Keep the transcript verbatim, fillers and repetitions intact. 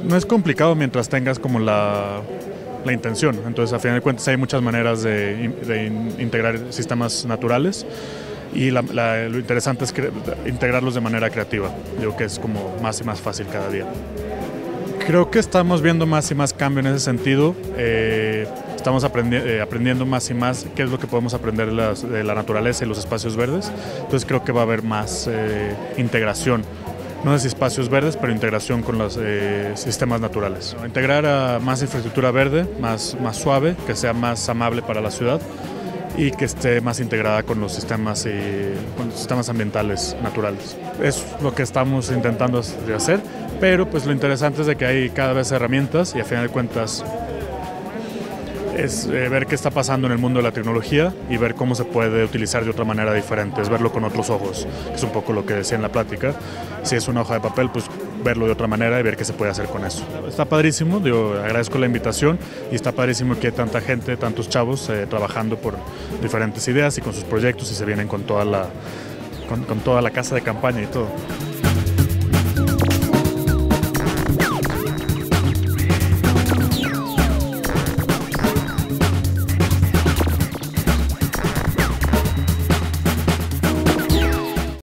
no es complicado mientras tengas como la, la intención. Entonces, a final de cuentas, hay muchas maneras de, de integrar sistemas naturales y la, la, lo interesante es integrarlos de manera creativa. Digo que es como más y más fácil cada día. Creo que estamos viendo más y más cambio en ese sentido. Eh, estamos aprendi eh, aprendiendo más y más qué es lo que podemos aprender de la, de la naturaleza y los espacios verdes. Entonces creo que va a haber más eh, integración. No sé si espacios verdes, pero integración con los eh, sistemas naturales. Integrar a más infraestructura verde, más, más suave, que sea más amable para la ciudad y que esté más integrada con los sistemas, eh, con los sistemas ambientales naturales. Es lo que estamos intentando hacer, pero pues lo interesante es de que hay cada vez herramientas y a final de cuentas es eh, ver qué está pasando en el mundo de la tecnología y ver cómo se puede utilizar de otra manera diferente, es verlo con otros ojos, que es un poco lo que decía en la plática. Si es una hoja de papel, pues verlo de otra manera y ver qué se puede hacer con eso. Está padrísimo, digo, agradezco la invitación y está padrísimo que hay tanta gente, tantos chavos eh, trabajando por diferentes ideas y con sus proyectos y se vienen con toda la, con, con toda la casa de campaña y todo.